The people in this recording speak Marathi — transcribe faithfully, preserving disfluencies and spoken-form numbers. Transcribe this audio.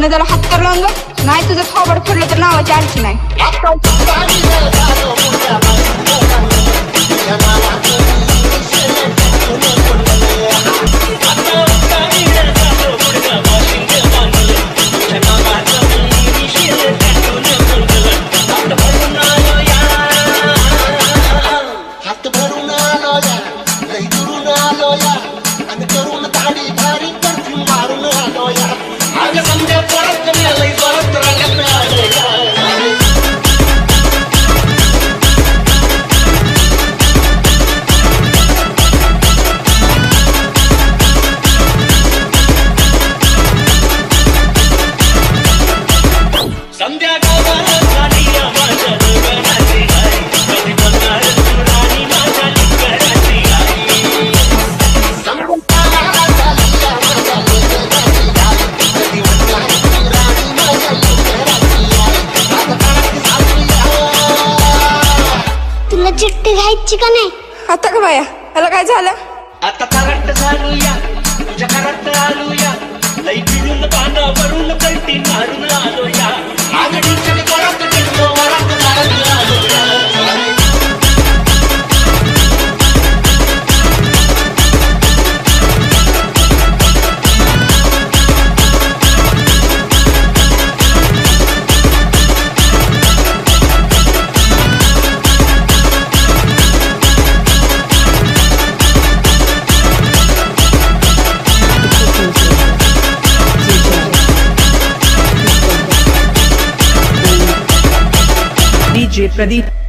जरा हात कर लावून बघ, नाही तुझं थोबड फोडलं तर नावाची आणखी नाही. चिट्टी घ्यायची का नाही? आता का बाया, त्याला काय झालं? आता करंट चालूया, तुझ्या करंट आलूया, लई पिळून पानावरून कल्टी मारून आलोया. आगडीच्या वरात गेलो, वरात मारून आलोया. D J Pradeep.